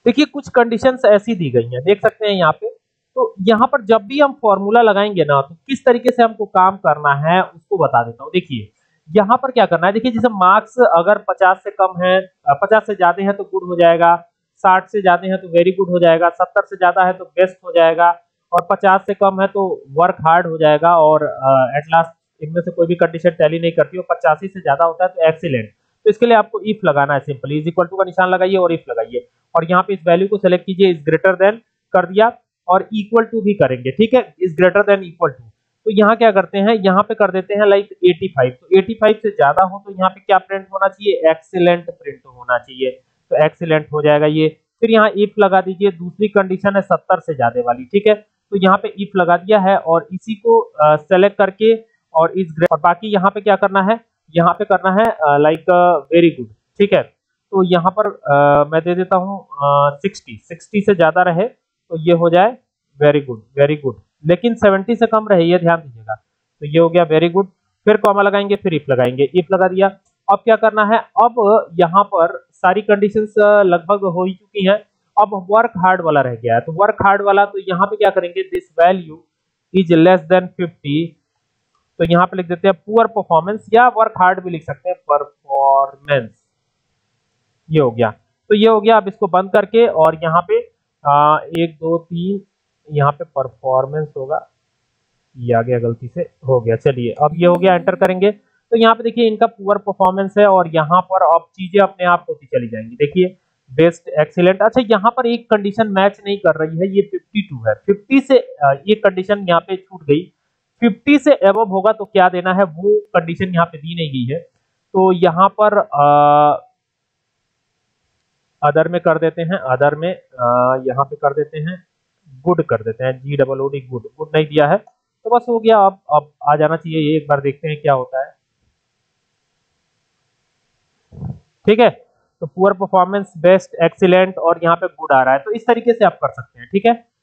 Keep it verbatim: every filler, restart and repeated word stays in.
देखिए कुछ कंडीशंस ऐसी दी गई हैं, देख सकते हैं यहाँ पे। तो यहाँ पर जब भी हम फॉर्मूला लगाएंगे ना, तो किस तरीके से हमको काम करना है उसको बता देता हूँ। देखिए यहाँ पर क्या करना है, देखिए जैसे मार्क्स अगर पचास से कम है, पचास से ज्यादा है तो गुड हो जाएगा, साठ से ज्यादा है तो वेरी गुड हो जाएगा, सत्तर से ज्यादा है तो बेस्ट हो जाएगा, और पचास से कम है तो वर्क हार्ड हो जाएगा, और एट लास्ट इनमें से कोई भी कंडीशन टैली नहीं करती, और पचासी से ज्यादा होता है तो एक्सीलेंट। तो इसके लिए आपको इफ लगाना है, सिंपली इज इक्वल टू का निशान लगाइए और इफ लगाइए, और यहाँ पे इस वैल्यू को सेलेक्ट कीजिए, इज ग्रेटर देन कर दिया, और इक्वल टू भी करेंगे, ठीक है, is greater than equal to. तो यहाँ क्या करते हैं, यहाँ पे कर देते हैं लाइक पचासी। तो पचासी से ज्यादा हो तो यहाँ पे क्या प्रिंट होना चाहिए, एक्सीलेंट प्रिंट होना चाहिए, तो एक्सीलेंट हो जाएगा ये। फिर यहाँ इफ लगा दीजिए, दूसरी कंडीशन है सत्तर से ज्यादा वाली, ठीक है, तो यहाँ पे इफ लगा दिया है, और इसी को सेलेक्ट uh, करके और इस और बाकी यहाँ पे क्या करना है, यहाँ पे करना है लाइक वेरी गुड, ठीक है। तो यहाँ पर uh, मैं दे देता हूँ सिक्सटी, सिक्सटी से ज्यादा रहे तो ये हो जाए वेरी गुड, वेरी गुड, लेकिन सेवेंटी से कम रहे, ये ध्यान दीजिएगा। तो ये हो गया वेरी गुड, फिर कॉमा लगाएंगे, फिर इफ लगाएंगे, इफ लगा दिया। अब क्या करना है, अब यहाँ पर सारी कंडीशंस लगभग हो ही चुकी हैं, अब वर्क हार्ड वाला रह गया है। तो वर्क हार्ड वाला, तो यहाँ पे क्या करेंगे, this value is less than fifty, तो यहाँ पे लिख देते हैं पुअर परफॉर्मेंस, या वर्क हार्ड भी लिख सकते हैं, परफॉर्मेंस, ये हो गया। तो ये हो गया, अब इसको बंद करके, और यहाँ पे आ, एक दो तीन, यहाँ पे परफॉर्मेंस होगा, ये आ गया, गलती से हो गया, चलिए अब ये हो गया, एंटर करेंगे। तो यहाँ पे देखिए इनका पुअर परफॉर्मेंस है, और यहाँ पर अब चीजें अपने आप होती चली जाएंगी। देखिए बेस्ट, एक्सीलेंट। अच्छा यहाँ पर एक कंडीशन मैच नहीं कर रही है, ये बावन है, पचास से ये कंडीशन यहाँ पे छूट गई, पचास से एबव होगा तो क्या देना है, वो कंडीशन यहाँ पे दी नहीं गई है। तो यहाँ पर आ, अदर में कर देते हैं, अदर में यहाँ पे कर देते हैं गुड, कर देते हैं G double O D, good, good नहीं दिया है तो बस हो गया। अब अब आ जाना चाहिए ये, एक बार देखते हैं क्या होता है, ठीक है। तो पुअर परफॉर्मेंस, बेस्ट, एक्सीलेंट, और यहाँ पे गुड आ रहा है, तो इस तरीके से आप कर सकते हैं, ठीक है।